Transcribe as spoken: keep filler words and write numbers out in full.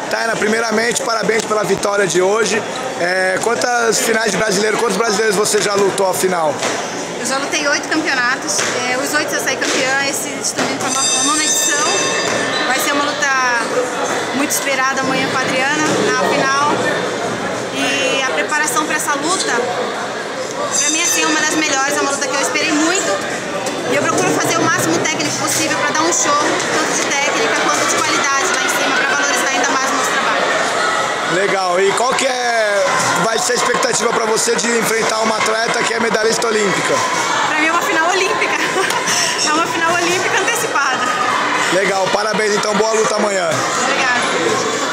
Taina, primeiramente, parabéns pela vitória de hoje. É, quantas finais de brasileiro, quantos brasileiros você já lutou ao final? Eu já lutei oito campeonatos, é, os oito eu saí campeã, esse também foi uma nona edição. Vai ser uma luta muito esperada amanhã com a Adriana, na final. E a preparação para essa luta, para mim assim, é uma das melhores, é uma luta que eu esperei muito. E eu procuro fazer o máximo técnico possível para dar um show, tanto de técnica quanto de qualidade lá em cima, para valorizar ainda mais o nosso trabalho. Legal, e qual que é, vai ser a expectativa para você de enfrentar uma atleta que é medalhista olímpica? Para mim é uma final olímpica, é uma final olímpica antecipada. Legal, parabéns então, boa luta amanhã. Obrigada.